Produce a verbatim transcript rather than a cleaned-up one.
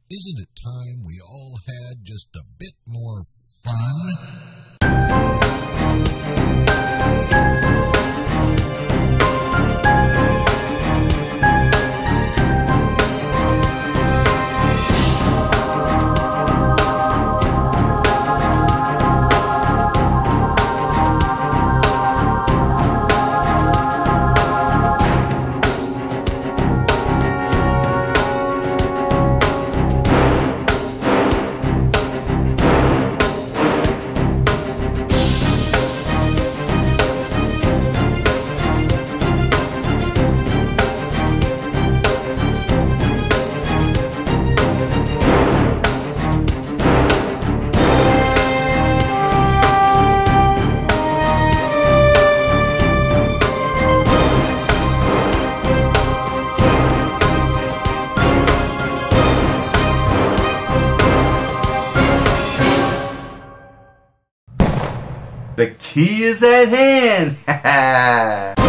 Isn't it time we all had just a bit more fun? The key is at hand!